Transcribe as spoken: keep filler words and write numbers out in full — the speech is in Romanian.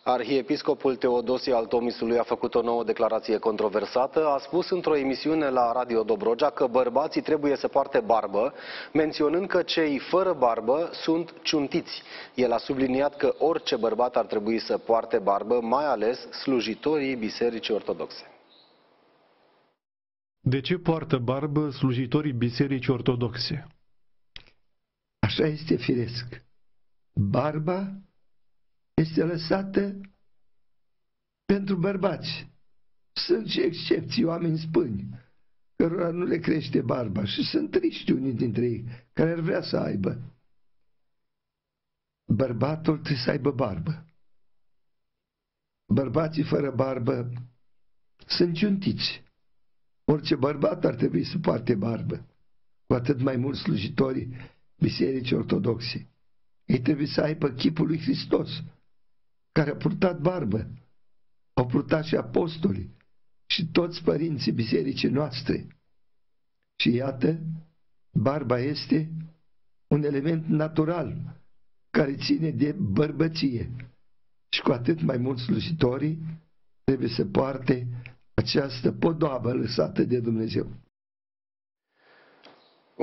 Arhiepiscopul Teodosie al Tomisului a făcut o nouă declarație controversată. A spus într-o emisiune la Radio Dobrogea că bărbații trebuie să poarte barbă, menționând că cei fără barbă sunt ciuntiți. El a subliniat că orice bărbat ar trebui să poarte barbă, mai ales slujitorii Bisericii Ortodoxe. De ce poartă barbă slujitorii Bisericii Ortodoxe? Așa este firesc. Barba este lăsată pentru bărbați. Sunt și excepții, oameni spâni, cărora nu le crește barba și sunt triști unii dintre ei care ar vrea să aibă. Bărbatul trebuie să aibă barbă. Bărbații fără barbă sunt ciuntiți. Orice bărbat ar trebui să poarte barbă, cu atât mai mult slujitorii Bisericii Ortodoxe. Ei trebuie să aibă chipul lui Hristos, care a purtat barbă. Au purtat și apostolii și toți părinții bisericii noastre. Și iată, barba este un element natural care ține de bărbăție. Și cu atât mai mult slujitorii trebuie să poarte această podoabă lăsată de Dumnezeu.